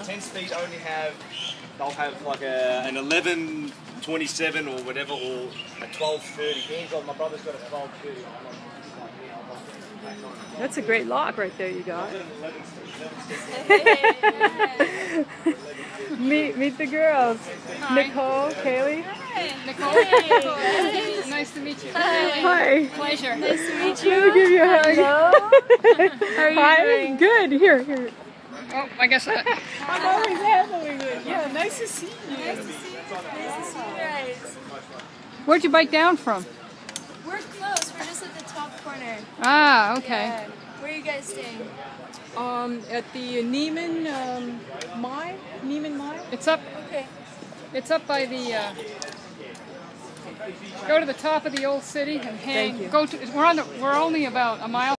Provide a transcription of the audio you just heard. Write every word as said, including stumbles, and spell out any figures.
ten speed only have, they'll have like a, an eleven twenty-seven or whatever, or a twelve thirty. Hands on, my brother's got a twelve thirty. That's a great lock right there you got. meet meet the girls. Hi. Nicole, Kaylee. Hi. Nicole. Hey. Nice to meet you. Hi. Pleasure. Nice to meet you. Let me give you a hug. How are you Hi. doing? Good. Here, here. Oh, I guess that. I'm always handling it. Yeah, nice to see you. Nice to see you. Nice to see you guys. Where'd you bike down from? We're close. We're just at the top corner. Ah, okay. Yeah. Where are you guys staying? Um, at the Neiman um, Mai? Neiman Mai? It's up. Okay. It's up by the. Uh, go to the top of the old city and hang. Thank you. Go to. We're on. The, we're only about a mile.